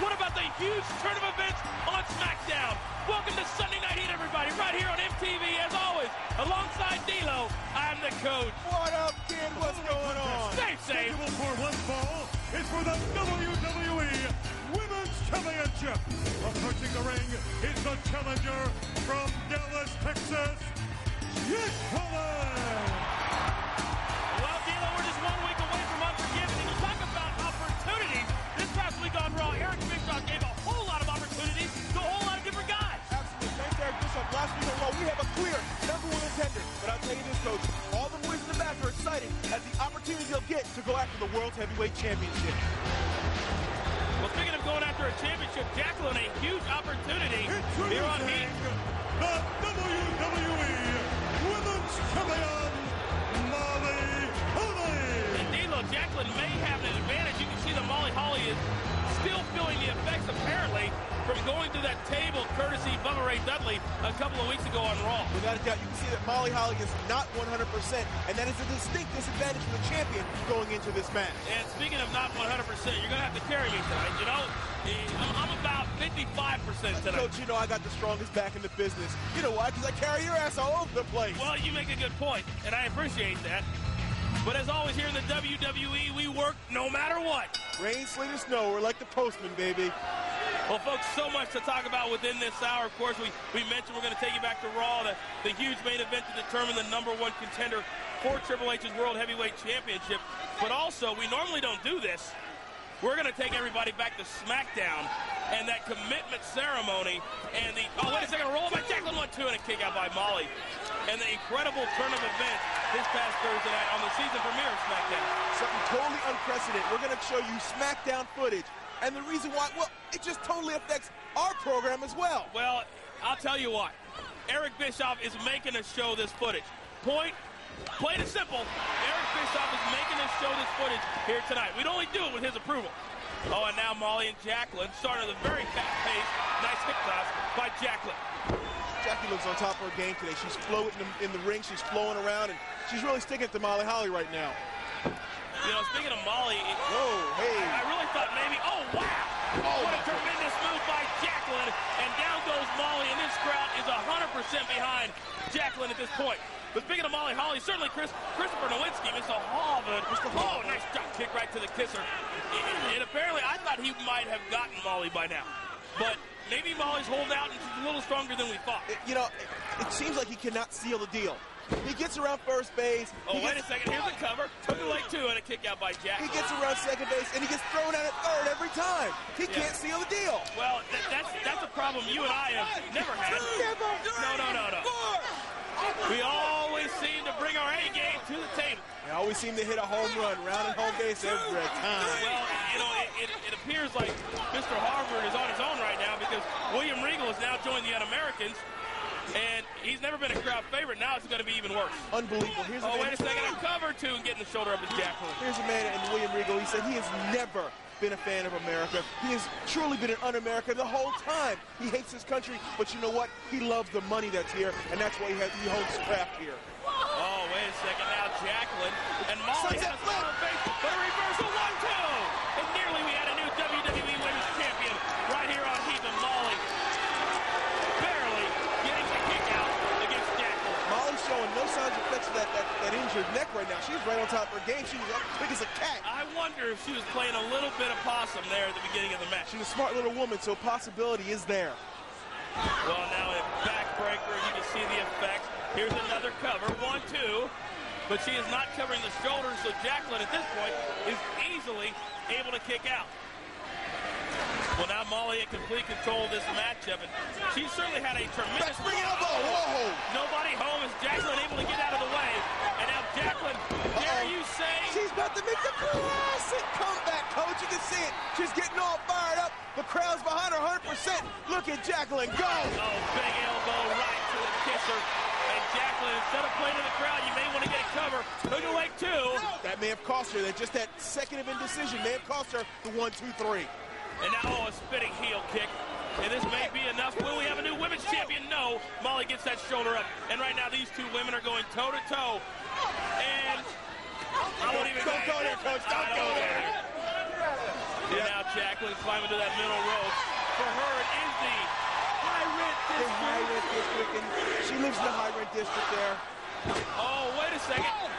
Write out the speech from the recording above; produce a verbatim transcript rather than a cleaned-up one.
What about the huge turn of events on SmackDown? Welcome to Sunday Night Heat, everybody, right here on M T V, as always, alongside D-Lo. I'm the coach. What up, kid? What's going on? Stay safe. Scheduled for one fall is for the W W E Women's Championship. Approaching the ring is the challenger from Dallas, Texas, Jacqueline. Well, D-Lo, we're just one week away from Unforgiven, and you talk about opportunities. This past week on Raw, Eric Bischoff gave a whole lot of opportunities to a whole lot of different guys. Absolutely. Thanks to Eric Bischoff. Last week on Raw, we have a clear number one contender. But I'll tell you this, Coach, all the boys in the back are excited at the opportunity they'll get to go after the World Heavyweight Championship. Well, speaking of going after a championship, Jacqueline, a huge opportunity here on Heat. The W W E Women's Champion, Molly Holly. And D-Lo, Jacqueline may have an advantage. You can see that Molly Holly is still feeling the effects, apparently, from going through that table courtesy Bubba Ray Dudley a couple of weeks ago on Raw. Without a doubt, you can see that Molly Holly is not one hundred percent, and that is a distinct disadvantage for the champion going into this match. And speaking of not one hundred percent, you're going to have to carry me tonight. You know, I'm, I'm about fifty-five percent tonight. Coach, you know I got the strongest back in the business. You know why? Because I carry your ass all over the place. Well, you make a good point, and I appreciate that. But as always, here in the W W E, we work no matter what. Rain, sleet, or snow, we're like the postman, baby. Well, folks, so much to talk about within this hour. Of course, we, we mentioned we're going to take you back to Raw, the, the huge main event to determine the number one contender for Triple H's World Heavyweight Championship. But also, we normally don't do this. We're going to take everybody back to SmackDown and that commitment ceremony and the, oh, wait a second, a roll by Jacqueline, one, two, and a kick out by Molly. And the incredible turn of events this past Thursday night on the season premiere of SmackDown. Something totally unprecedented. We're going to show you SmackDown footage. And the reason why, well, it just totally affects our program as well. Well, I'll tell you what. Eric Bischoff is making us show this footage. Point, plain and simple, Eric Bischoff is making us show this footage here tonight. We'd only do it with his approval. Oh, and now Molly and Jacqueline starting at a very fast pace. Nice hip toss by Jacqueline. Jackie looks on top of her game today. She's floating in the, in the ring. She's flowing around, and she's really sticking it to Molly Holly right now. You know, speaking of Molly, it, whoa, hey. I, I really thought maybe, oh, wow. Oh, what a tremendous move by Jacqueline. And down goes Molly, and this crowd is one hundred percent behind Jacqueline at this point. But speaking of Molly Holly, certainly Chris, Christopher Nowinski, Mister Harvard. Mister Oh, nice drop kick right to the kisser. And, and apparently, I thought he might have gotten Molly by now. But maybe Molly's holding out, and she's a little stronger than we thought. It, you know, it, it seems like he cannot seal the deal. He gets around first base. Oh, wait gets, a second. Here's the cover. Took it like two and a kick out by Jack. He gets around second base, and he gets thrown out at third every time. He yeah. can't seal the deal. Well, that, that's that's a problem you and I have never had. Never. No, no, no, no. We always seem to bring our A game to the table. They always seem to hit a home run, round and home base every time. Well, you know, it, it, it appears like Mister Harvard is on his own right now because William Regal has now joined the Un-Americans. And he's never been a crowd favorite. Now it's going to be even worse. Unbelievable. Here's oh, a wait a second. A cover, two, and getting the shoulder up his Jacqueline. Here's a man in William Regal. He said he has never been a fan of America. He has truly been an un-American the whole time. He hates his country, but you know what? He loves the money that's here, and that's why he, has, he holds craft here. Oh, wait a second. Now Jacqueline. And Molly has a spot on face, but a reversal, one, two. And nearly we had a new W W E Women's Champion right here on Heat, and Molly barely getting the kick out against Jacqueline. Molly's showing no signs of effects of that, that, that injured neck right now. She's right on top of her game. She was up quick as a cat. I wonder if she was playing a little bit of possum there at the beginning of the match. She's a smart little woman, so possibility is there. Well, now a backbreaker. You can see the effects. Here's another cover, one, two. But she is not covering the shoulders, so Jacqueline at this point is easily able to kick out. Well, now Molly in complete control of this matchup, and she certainly had a tremendous... Spring elbow! Whoa! Nobody home as Jacqueline able to get out of the way. And now Jacqueline, uh-oh. Dare you say... She's about to make the classic comeback, Coach. You can see it. She's getting all fired up. The crowd's behind her one hundred percent. Look at Jacqueline go! Oh, big elbow right to the kisser. And Jacqueline, instead of playing to the crowd, you may want to get a cover. Hook a leg two. That may have cost her. That just that second of indecision may have cost her the one, two, three. And now, oh, a spinning heel kick. And this may be enough. Will we have a new women's champion? No. Molly gets that shoulder up. And right now, these two women are going toe-to-toe. And I won't even Don't go there, Coach. Don't go there. And now Jacqueline climbing to that middle rope. For her, it is the high rent The district. high rent district, and she lives in the high rent district there. Oh, wait a second.